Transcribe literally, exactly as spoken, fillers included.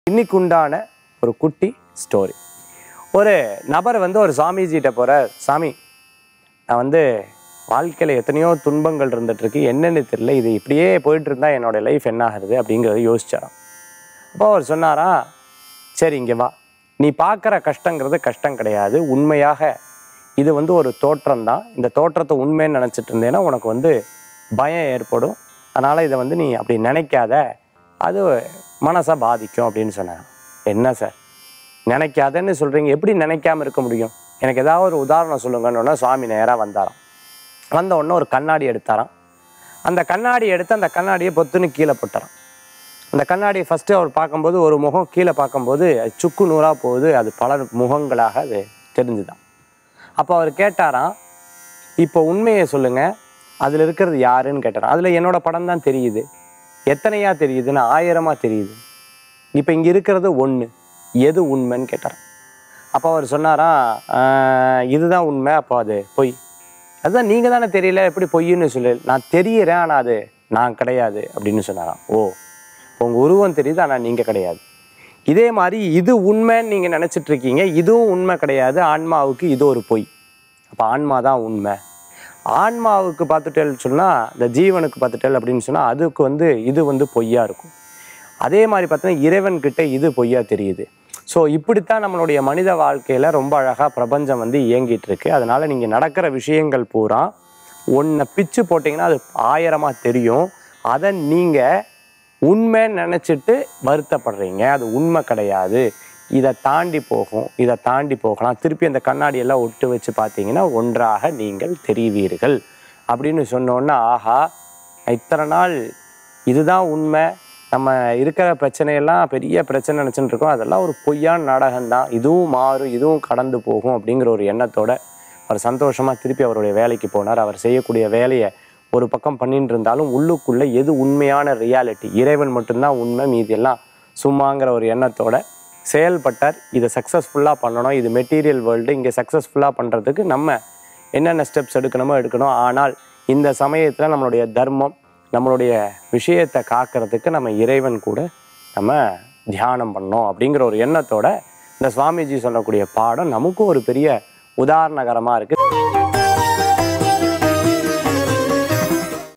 இன்னைக்கு உண்டான ஒரு குட்டி ஸ்டோரி. ஒரு நபர் வந்து ஒரு சாமிஜிகிட்ட போகிற, சாமி நான் வந்து வாழ்க்கையில் எத்தனையோ துன்பங்கள் இருந்துகிட்ருக்கு, என்னென்னு தெரியல, இது இப்படியே போயிட்டு இருந்தால் என்னோடய லைஃப் என்ன ஆகுது அப்படிங்கிறத யோசிச்சாராம். அப்போ அவர் சொன்னாரா, சரி இங்கே வா, நீ பார்க்குற கஷ்டங்கிறது கஷ்டம் கிடையாது, உண்மையாக இது வந்து ஒரு தோற்றம் தான். இந்த தோற்றத்தை உண்மைன்னு நினச்சிட்டு இருந்தேன்னா உனக்கு வந்து பயம் ஏற்படும், அதனால் இதை வந்து நீ அப்படி நினைக்காத, அது மனசை பாதிக்கும் அப்படின்னு சொன்னாங்க. என்ன சார் நினைக்காதன்னு சொல்கிறீங்க, எப்படி நினைக்காமல் இருக்க முடியும், எனக்கு ஏதாவது ஒரு உதாரணம் சொல்லுங்கன்னு சுவாமி நேராக வந்தாராம். வந்த உடனே ஒரு கண்ணாடி எடுத்தாராம். அந்த கண்ணாடி எடுத்து அந்த கண்ணாடியை பொத்துன்னு கீழே போட்டாராம். அந்த கண்ணாடியை ஃபஸ்ட்டு அவர் பார்க்கும்போது ஒரு முகம் கீழே பார்க்கும்போது அது சுக்கு நூறாக போகுது, அது பல முகங்களாக அது தெரிஞ்சுதான். அப்போ அவர் கேட்டாராம், இப்போ உண்மையை சொல்லுங்கள், அதில் இருக்கிறது யாருன்னு கேட்டாராம். அதில் என்னோடய படம் தான் தெரியுது. எத்தனையா தெரியுதுன்னு? ஆயிரமாக தெரியுது. இப்போ இங்கே இருக்கிறது ஒன்று, எது உண்மைன்னு கேட்டார். அப்போ அவர் சொன்னாராம், இதுதான் உண்மை, அப்போ அது பொய். அதுதான் நீங்கள் தானே தெரியல, எப்படி பொய்ன்னு சொல்லு, நான் தெரியிறேன் ஆனால் அது நான் கிடையாது அப்படின்னு சொன்னாராம். ஓ, உங்கள் உருவம் தெரியுது ஆனால் நீங்கள் கிடையாது. இதே மாதிரி இது உண்மைன்னு நீங்கள் நினச்சிட்டு இருக்கீங்க, இதுவும் உண்மை கிடையாது, ஆன்மாவுக்கு இது ஒரு பொய். அப்போ ஆன்மா தான் உண்மை. ஆன்மாவுக்கு பார்த்துட்டேன்னு சொன்னால், இந்த ஜீவனுக்கு பார்த்துட்டேல் அப்படின்னு சொன்னால் அதுக்கு வந்து இது வந்து பொய்யா இருக்கும். அதே மாதிரி பார்த்தீங்கன்னா இறைவன்கிட்ட இது பொய்யா தெரியுது. ஸோ இப்படித்தான் நம்மளுடைய மனித வாழ்க்கையில் ரொம்ப அழகாக பிரபஞ்சம் வந்து இயங்கிட்டு இருக்கு. அதனால் நீங்கள் நடக்கிற விஷயங்கள் பூரா ஒன்றை பிச்சு போட்டிங்கன்னா அது ஆயிரமாக தெரியும். அதை நீங்கள் உண்மைன்னு நினச்சிட்டு வருத்தப்படுறீங்க, அது உண்மை கிடையாது, இதை தாண்டி போகும், இதை தாண்டி போகலாம், திருப்பி அந்த கண்ணாடியெல்லாம் ஒட்டு வச்சு பார்த்தீங்கன்னா ஒன்றாக நீங்கள் தெரிவீர்கள் அப்படின்னு சொன்னோன்னா, ஆஹா இத்தனை நாள் இதுதான் உண்மை, நம்ம இருக்கிற பிரச்சனையெல்லாம் பெரிய பிரச்சனை நினச்சிட்டு இருக்கோம், அதெல்லாம் ஒரு பொய்யான நாடகம்தான், இதுவும் மாறும், இதுவும் கடந்து போகும் அப்படிங்கிற ஒரு எண்ணத்தோட அவர் சந்தோஷமாக திருப்பி அவருடைய வேலைக்கு போனார். அவர் செய்யக்கூடிய வேலையை ஒரு பக்கம் பண்ணிட்டு இருந்தாலும் உள்ளுக்குள்ளே எது உண்மையான ரியாலிட்டி, இறைவன் மட்டும்தான் உண்மை, மீதியெல்லாம் சும்மாங்கிற ஒரு எண்ணத்தோட செயல்பட்டார். இதை சக்ஸஸ்ஃபுல்லாக பண்ணணும், இது மெட்டீரியல் வேர்ல்டு, இங்கே சக்ஸஸ்ஃபுல்லாக பண்ணுறதுக்கு நம்ம என்னென்ன ஸ்டெப்ஸ் எடுக்கணுமோ எடுக்கணும். ஆனால் இந்த சமயத்தில் நம்மளுடைய தர்மம், நம்மளுடைய விஷயத்தை காக்கிறதுக்கு நம்ம இறைவன் கூட நம்ம தியானம் பண்ணோம் அப்படிங்கிற ஒரு எண்ணத்தோட இந்த சுவாமிஜி சொல்லக்கூடிய பாடம் நமக்கும் ஒரு பெரிய உதாரணகரமாக இருக்குது.